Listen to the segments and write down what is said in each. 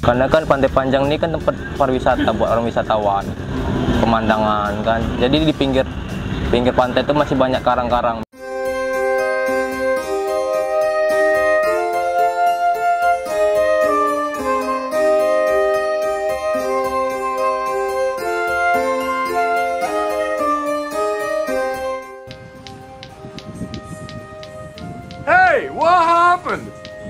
Karena kan Pantai Panjang ini kan tempat pariwisata buat orang wisatawan, pemandangan kan. Jadi di pinggir pantai itu masih banyak karang-karang. Hey, what happened?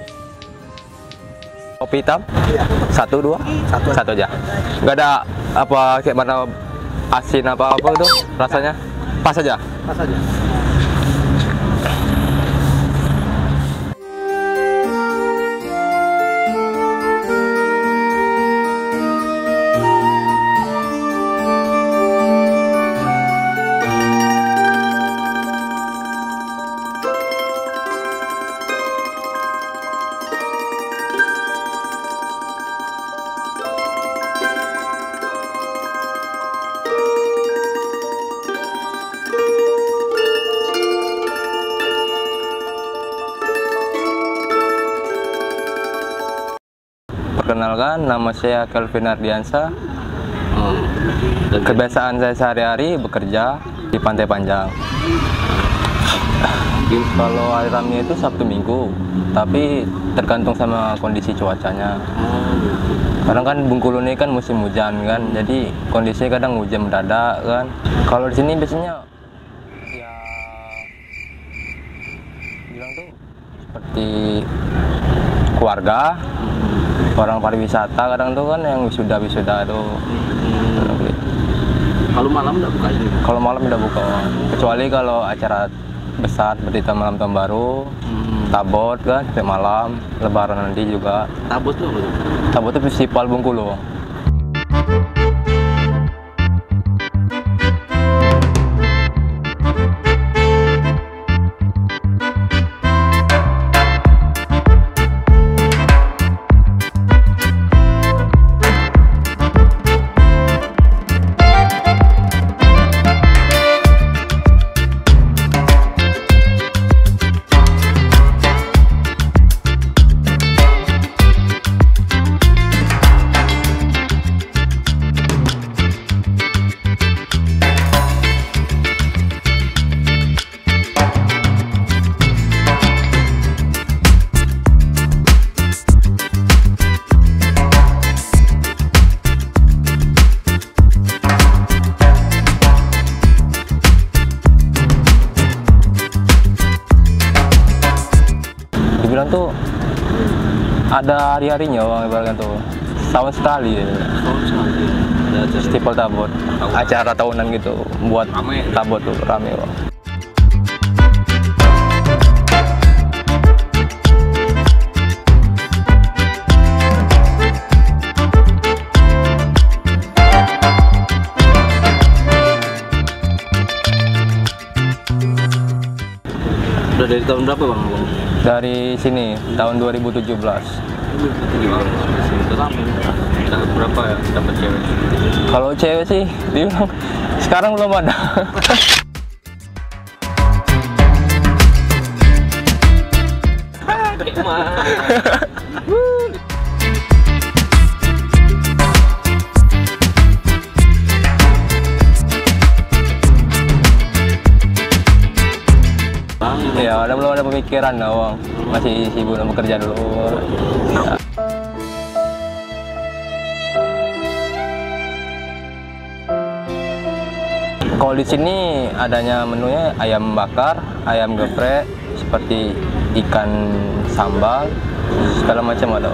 Kopi hitam? Iya. Satu, dua? Satu aja. Nggak ada apa kayak mana asin apa itu rasanya? Pas aja. Pas aja. Perkenalkan, nama saya Kelvin Ardiansa. Kebiasaan saya sehari-hari bekerja di Pantai Panjang. Kalau hari ramai itu Sabtu Minggu, tapi tergantung sama kondisi cuacanya. Kadang kan Bengkulu ini kan musim hujan kan, jadi kondisinya kadang hujan mendadak kan. Kalau di sini biasanya ya bilang tuh seperti keluarga, orang pariwisata kadang tuh kan yang wisuda tuh. Kalau malam udah buka ini? Kalau malam udah buka, kecuali kalau acara besar seperti malam tahun baru, Tabot kan sampai malam, Lebaran nanti juga. Tabot tuh apa tuh? Tabot itu festival Bengkulu. Dibilang tuh ada hari-harinya bang, ibaratnya tuh setahun sekali ya. Festival Tabot, acara tahunan gitu buat Tabot tuh rame bang. Udah dari tahun berapa bang? Dari sini tahun 2017. Dapat berapa ya dapat cewek? Kalau cewek sih dibilang sekarang belum ada. Ya, belum ada pemikiran dong. Masih sibuk bekerja dulu. Ya. Kalau di sini adanya menunya ayam bakar, ayam geprek, seperti ikan sambal, segala macam ada.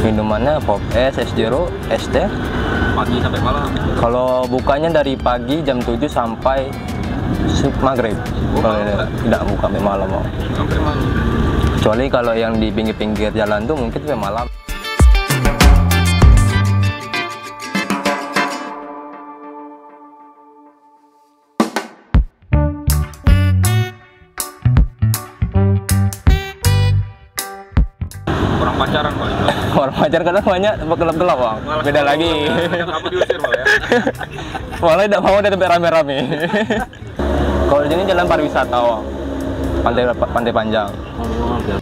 Minumannya pop es, es jeruk, es teh. Pagi sampai malam. Kalau bukanya dari pagi jam 7 sampai maghrib. Kalau tidak buka sampai malam, Bang. Sampai malam. Kecuali kalau yang di pinggir-pinggir jalan tuh mungkin sampai malam. Orang pacaran paling. Orang pacar kadang banyak gelap-gelap, Bang. Beda lagi. Kamu diusir malah ya. Malah tidak mau ada tempat rame-rame. Kalau di sini jalan pariwisata, Bang. Pantai Panjang. Oh, biar.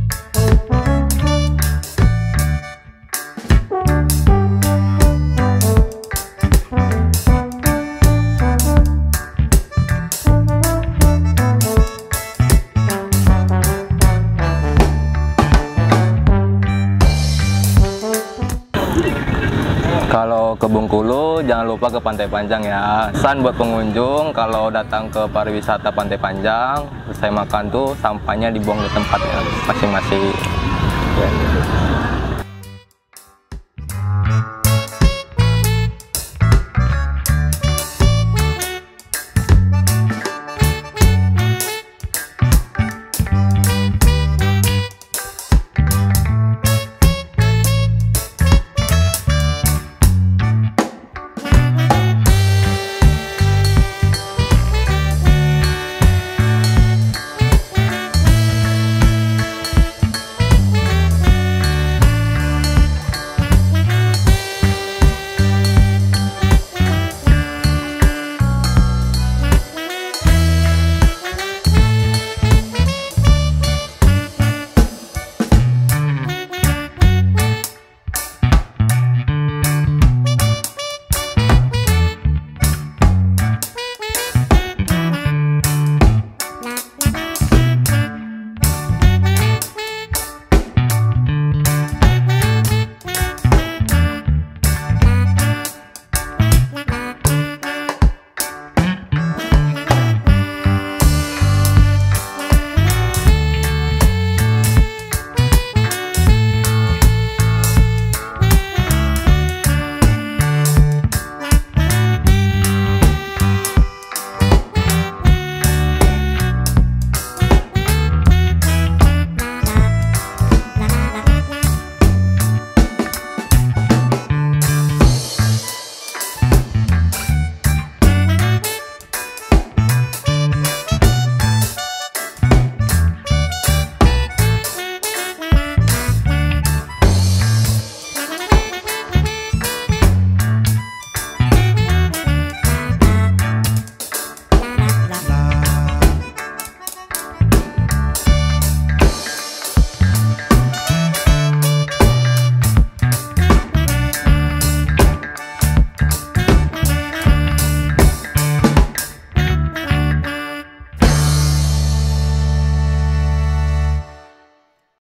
Kalau ke Bengkulu, jangan lupa ke Pantai Panjang ya. Pesan buat pengunjung, kalau datang ke pariwisata Pantai Panjang, selesai makan tuh sampahnya dibuang di tempatnya masing-masing.